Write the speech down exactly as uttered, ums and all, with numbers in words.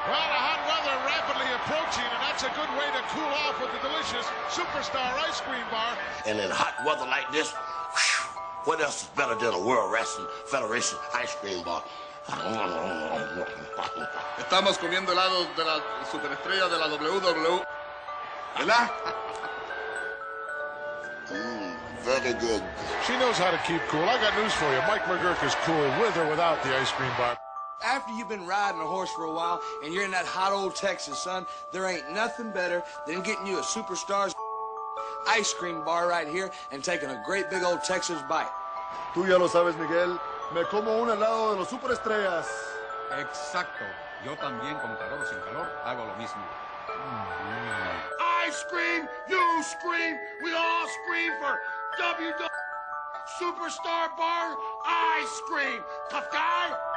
Well, the hot weather rapidly approaching, and that's a good way to cool off with the delicious Superstar Ice Cream Bar. And in hot weather like this, whew, what else is better than a World Wrestling Federation Ice Cream Bar? Estamos comiendo helado de la superestrella de la W W E. ¿Verdad? Mm, very good. She knows how to keep cool. I got news for you. Mike McGurk is cool with or without the ice cream bar. After you've been riding a horse for a while and you're in that hot old Texas sun, there ain't nothing better than getting you a Superstar's ice cream bar right here and taking a great big old Texas bite. Tú ya lo sabes, Miguel. Me como un helado de los superestrellas. Exacto. Yo también, con calor o sin calor, hago lo mismo. I scream, you scream, we all scream for W W E Superstar Bar Ice Cream. Tough guy.